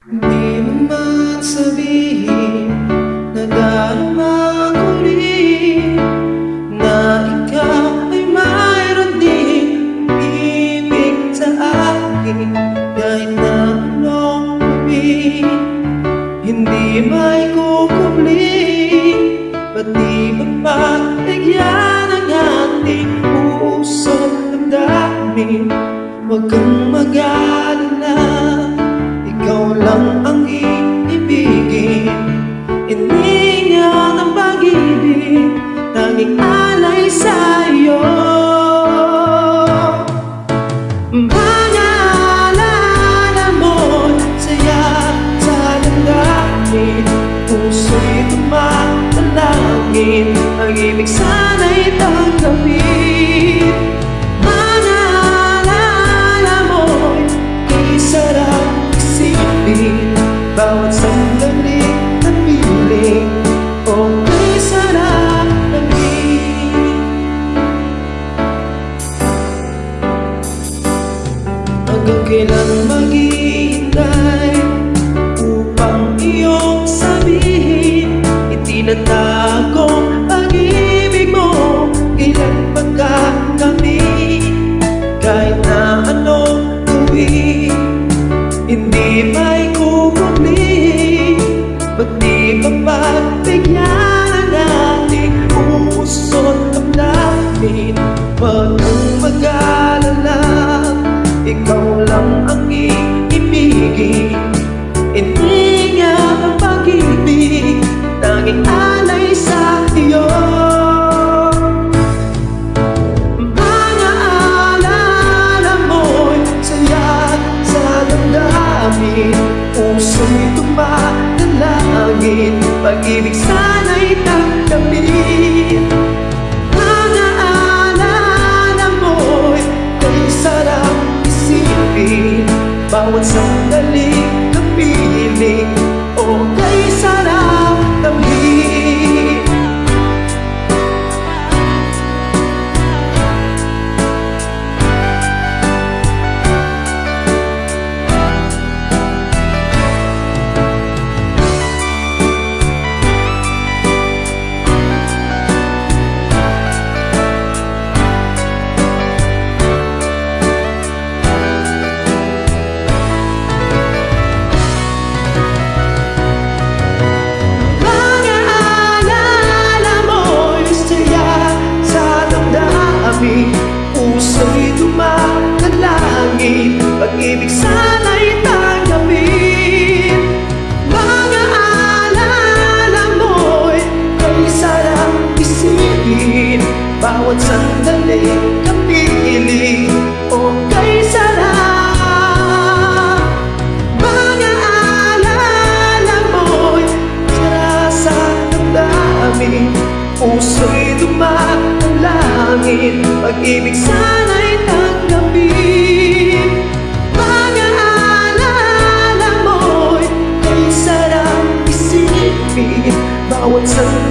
Di mo man sabihin na darama ko rin na ikaw ay mayroon din ibig sa akin. Kahit na anong gabi, hindi may kukubli. Ba't di ba pagbigyan ang ating puso't damdamin? Huwag kang mag-alala, ikaw lang ang iibigin. Iningan ang pag-ibig, tanging alay sa'yo. Mga alala mo'y saya sa damdamin, puso'y tumatalangin, pag-ibig sana'y tanggapin. Mga alala mo'y sarap isipin, bawat sandali at piling, okay sarap naging. Hanggang kailan maghihintay upang iyong sabihin, itinatagong pag-ibig mo, kailan pagkakamit? Kahit na anong gawin, hindi may kukubli. Ba't di ba pagbigyan ang ating puso't damdamin? Huwag kang mag-alala, ikaw lang ang iibigin. Iningan ang pag-ibig, tanging alay sa iyo. Puso'y tumatalangin, pag-ibig sana'y tanggapin. Mga alala mo'y kay sarap isipin, bawat sandali na piling, o kay sarap damhin. Puso'y tumatalangin, pag-ibig sana'y tanggapin. Mga alala mo'y kay sarap isipin, bawat sandali kapiling, o kay sarap. Mga alala mo'y sara sa damdamin, puso'y tumatalangin, pag-ibig sana'y tanggapin. Mga alala mo'y kay sarap isipin, bawat sandali